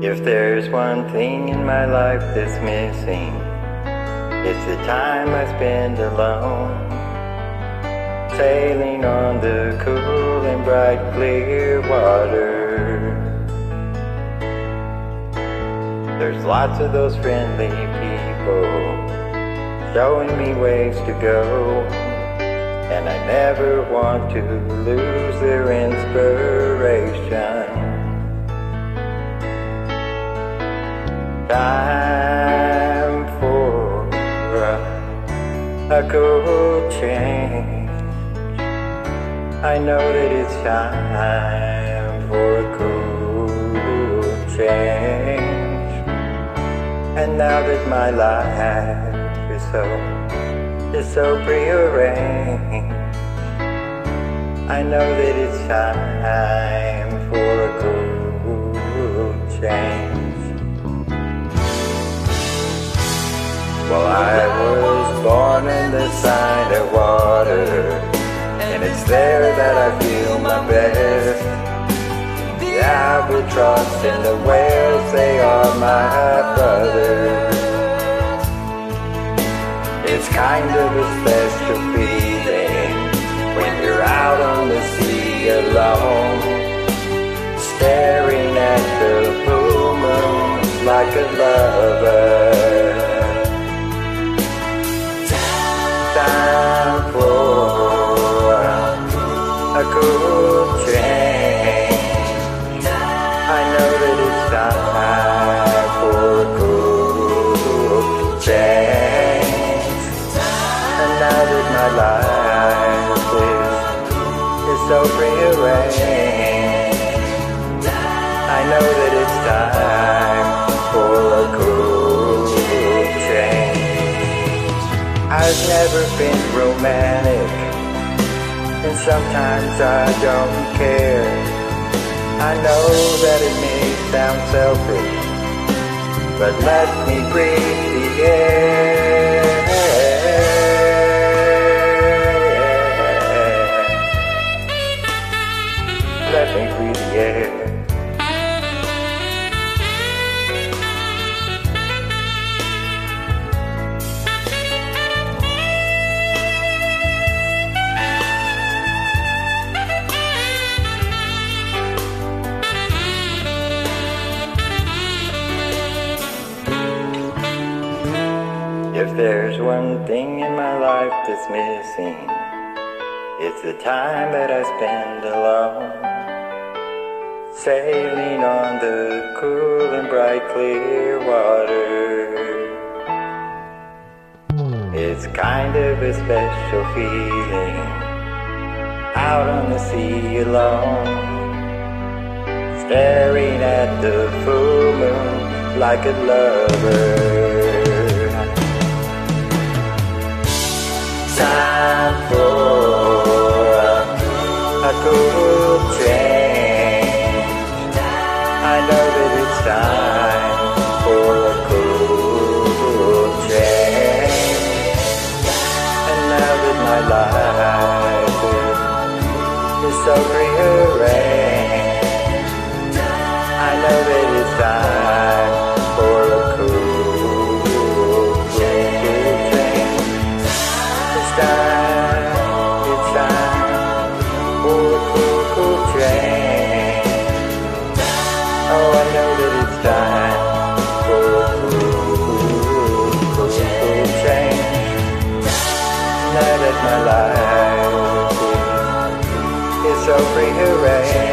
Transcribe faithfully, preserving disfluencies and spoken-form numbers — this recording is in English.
If there's one thing in my life that's missing, it's the time I spend alone, sailing on the cool and bright clear water. There's lots of those friendly people showing me ways to go, and I never want to lose their inspiration. Time for a, a cool change. I know that it's time for a cool change. And now that my life is so, is so prearranged, I know that it's time for a cool change. Well, I was born in the sign of water, and it's there that I feel my best. The albatross and the whales, they are my brothers. It's kind of a special feeling when you're out on the sea alone, staring at the full moon like a lover. Time for a cool change. I know that it's time for a cool change. And now that my life is, is so prearranged, I know that it's time for a cool change. I've never been romantic, and sometimes I don't care. I know that it may sound selfish, but let me breathe the air. Let me breathe the air. If there's one thing in my life that's missing, it's the time that I spend alone, sailing on the cool and bright clear water. It's kind of a special feeling, out on the sea alone, staring at the full moon like a lover. Time for a, a cool change. I know that it's time for a cool change. And now that my life is, is so prearranged, I know that it's time for a cool change. It's time, it's time for a cool, cool change. Oh, I know that it's time for a cool, cool, cool change. Now that my life is, is so prearranged,